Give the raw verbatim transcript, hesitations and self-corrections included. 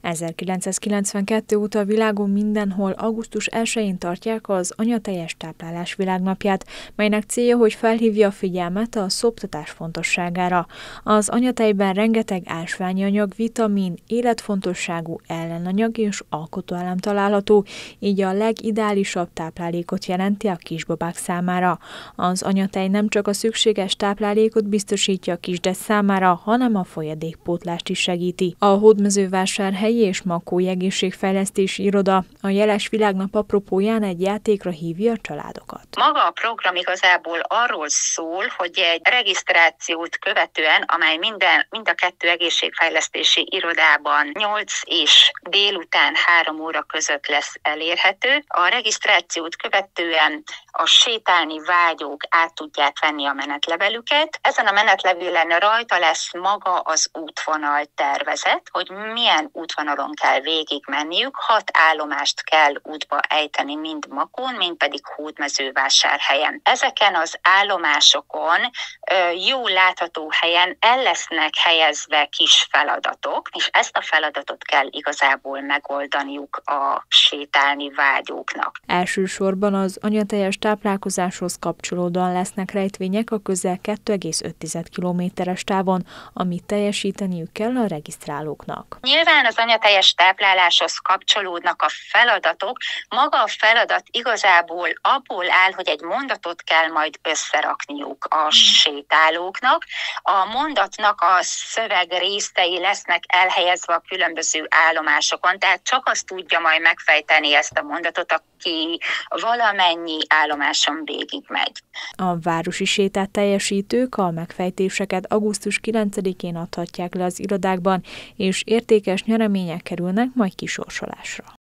ezerkilencszázkilencvenkettő óta a világon mindenhol augusztus elsején tartják az anyateljes táplálás világnapját, melynek célja, hogy felhívja a figyelmet a szoptatás fontosságára. Az anyatejben rengeteg ásványi anyag, vitamin, életfontosságú ellenanyag és alkotóelem található, így a legideálisabb táplálékot jelenti a kisbabák számára. Az anyatej nem csak a szükséges táplálékot biztosítja a kisded számára, hanem a folyadékpótlást is segíti. A Hódmezővásárhelyi és Makói Egészségfejlesztési Iroda a jeles világnap apropóján egy játékra hívja a családokat. Maga a program igazából arról szól, hogy egy regisztrációt követően, amely minden, mind a kettő egészségfejlesztési irodában nyolc és délután három óra között lesz elérhető. A regisztrációt követően a sétálni vágyók át tudják venni a menetlevelüket. Ezen a menetlevélen rajta lesz maga az útvonal tervezet, hogy milyen útvonalon kell végig menniük. Hat állomást kell útba ejteni mind Makón, mind pedig Hódmezővásárhelyen. Ezeken az állomásokon jó látható helyen el lesznek helyezve kis feladatok, és ezt a feladatot kell igazából megoldaniuk a sétálni vágyóknak. Elsősorban az anyateljes táplálkozáshoz kapcsolódóan lesznek rejtvények a közel két egész öt kilométeres távon, amit teljesíteniük kell a regisztrálóknak. Nyilván az anyateljes tápláláshoz kapcsolódnak a feladatok. Maga a feladat igazából abból áll, hogy egy mondatot kell majd összerakniuk a hmm. sétálóknak. A mondatnak a szöveg részei lesznek elhelyezve a különböző állomásokon, tehát csak azt tudja majd megfejteni ezt a mondatot, aki valamennyi állomáson végigmegy. A városi sétát teljesítők a megfejtéseket augusztus kilencedikén adhatják le az irodákban, és értékes nyeremények kerülnek majd kisorsolásra.